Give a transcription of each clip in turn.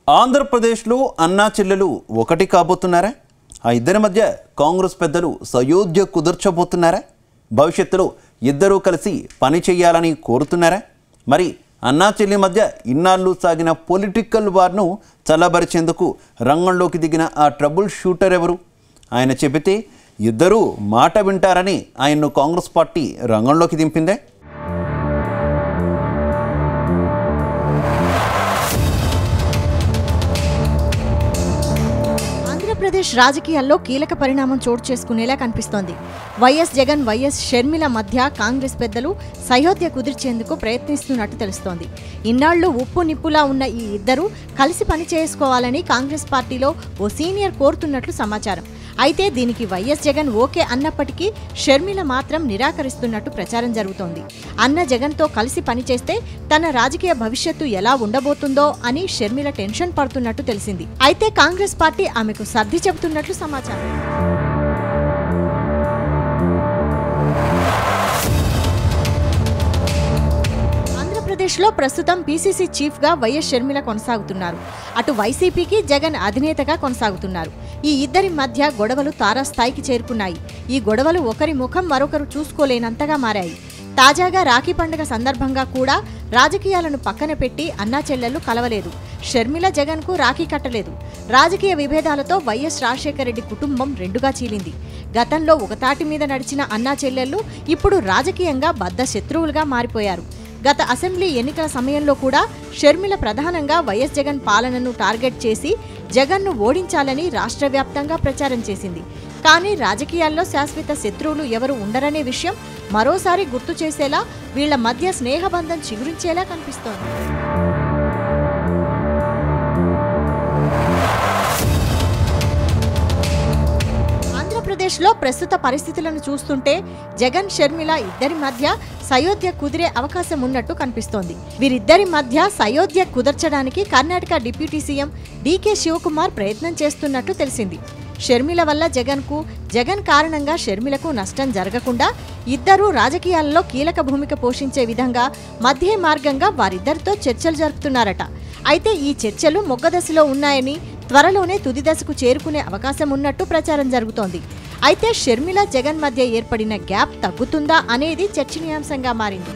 ఆంధ్రప్రదేశ్లో అన్నా చెల్లెలు ఒకటి కాబోతున్నారా? ఆ ఇద్దరి మధ్య కాంగ్రెస్ పెద్దలు సయోధ్య కుదర్చబోతున్నారా? భవిష్యత్తులో ఇద్దరూ కలిసి పని చేయాలని కోరుతున్నారా? మరి అన్నా చెల్లి మధ్య ఇన్నాళ్ళు సాగిన పొలిటికల్ వార్ను చల్లబరిచేందుకు రంగంలోకి దిగిన ఆ ట్రబుల్ షూటర్ ఎవరు? ఆయన చెబితే ఇద్దరూ మాట వింటారని ఆయన్ను కాంగ్రెస్ పార్టీ రంగంలోకి దింపిందే. ఆంధ్రప్రదేశ్ రాజకీయాల్లో కీలక పరిణామం చోటు చేసుకునేలా కనిపిస్తోంది. వైఎస్ జగన్, వైఎస్ షర్మిల మధ్య కాంగ్రెస్ పెద్దలు సయోధ్య కుదిర్చేందుకు ప్రయత్నిస్తున్నట్టు తెలుస్తోంది. ఇన్నాళ్లు ఉప్పు నిప్పులా ఉన్న ఈ ఇద్దరు కలిసి పని చేసుకోవాలని కాంగ్రెస్ పార్టీలో ఓ సీనియర్ కోరుతున్నట్లు సమాచారం. అయితే దీనికి వైఎస్ జగన్ ఓకే అన్నప్పటికీ షర్మిల మాత్రం నిరాకరిస్తున్నట్టు ప్రచారం జరుగుతోంది. అన్న జగన్తో కలిసి పనిచేస్తే తన రాజకీయ భవిష్యత్తు ఎలా ఉండబోతుందో అని షర్మిల టెన్షన్ పడుతున్నట్టు తెలిసింది. అయితే కాంగ్రెస్ పార్టీ ఆమెకు సర్ది చెబుతున్నట్లు సమాచారం. ఆంధ్రప్రదేశ్లో ప్రస్తుతం పీసీసీ చీఫ్గా వైఎస్ షర్మిల కొనసాగుతున్నారు. అటు వైసీపీకి జగన్ అధినేతగా కొనసాగుతున్నారు. ఈ ఇద్దరి మధ్య గొడవలు తారాస్థాయికి చేరుకున్నాయి. ఈ గొడవలు ఒకరి ముఖం మరొకరు చూసుకోలేనంతగా మారాయి. తాజాగా రాఖీ పండుగ సందర్భంగా కూడా రాజకీయాలను పక్కన పెట్టి అన్నా చెల్లెళ్లు కలవలేదు. షర్మిల జగన్కు రాఖీ కట్టలేదు. రాజకీయ విభేదాలతో వైఎస్ రాజశేఖర రెడ్డి కుటుంబం రెండుగా చీలింది. గతంలో ఒకతాటి మీద నడిచిన అన్నా చెల్లెళ్లు ఇప్పుడు రాజకీయంగా బద్ధ శత్రువులుగా మారిపోయారు. గత అసెంబ్లీ ఎన్నికల సమయంలో కూడా షర్మిల ప్రధానంగా వైఎస్ జగన్ పాలనను టార్గెట్ చేసి జగన్ను ఓడించాలని రాష్ట్ర వ్యాప్తంగా ప్రచారం చేసింది. కానీ రాజకీయాల్లో శాశ్వత శత్రువులు ఎవరు ఉండరనే విషయం మరోసారి గుర్తు చేసేలా వీళ్ల మధ్య స్నేహబంధం చిగురించేలా కనిపిస్తోంది. ఆంధ్రప్రదేశ్లో ప్రస్తుత పరిస్థితులను చూస్తుంటే జగన్, షర్మిల ఇద్దరి మధ్య సయోధ్య కుదిరే అవకాశం ఉన్నట్టు కనిపిస్తోంది. వీరిద్దరి మధ్య సయోధ్య కుదర్చడానికి Karnataka deputy CM DK Shivakumar ప్రయత్నం చేస్తున్నట్టు తెలిసింది. షర్మిల వల్ల జగన్కు, జగన్ కారణంగా షర్మిలకు నష్టం జరగకుండా ఇద్దరూ రాజకీయాల్లో కీలక భూమిక పోషించే విధంగా మధ్య మార్గంగా వారిద్దరితో చర్చలు జరుపుతున్నారట. అయితే ఈ చర్చలు మొగ్గదశలో ఉన్నాయని, త్వరలోనే తుది దశకు చేరుకునే అవకాశం ఉన్నట్టు ప్రచారం జరుగుతోంది. అయితే షర్మిల, జగన్ మధ్య ఏర్పడిన గ్యాప్ తగ్గుతుందా అనేది చర్చనీయాంశంగా మారింది.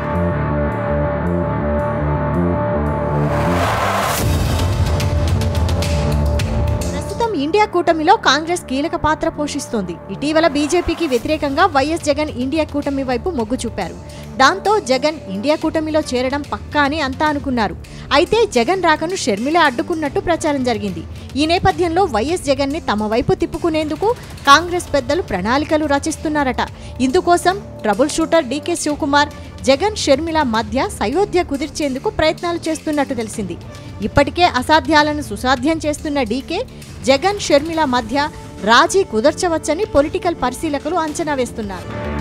ప్రస్తుతం ఇండియా కూటమిలో కాంగ్రెస్ కీలక పాత్ర పోషిస్తోంది. ఇటీవల బీజేపీకి వ్యతిరేకంగా వైఎస్ జగన్ ఇండియా కూటమి వైపు మొగ్గు చూపారు. దాంతో జగన్ ఇండియా కూటమిలో చేరడం పక్కా అని అంతా అనుకున్నారు. అయితే జగన్ రాకను షర్మిల అడ్డుకున్నట్టు ప్రచారం జరిగింది. ఈ నేపథ్యంలో వైఎస్ జగన్ ని తమ వైపు తిప్పుకునేందుకు కాంగ్రెస్ పెద్దలు ప్రణాళికలు రచిస్తున్నారట. ఇందుకోసం trouble shooter DK Shivakumar Jagan, Sharmila మధ్య సయోధ్య కుదిర్చేందుకు ప్రయత్నాలు చేస్తున్నట్టు తెలిసింది. ఇప్పటికే అసాధ్యాలను సుసాధ్యం చేస్తున్న డీకే జగన్, షర్మిల మధ్య రాజీ కుదర్చవచ్చని పొలిటికల్ పరిశీలకులు అంచనా వేస్తున్నారు.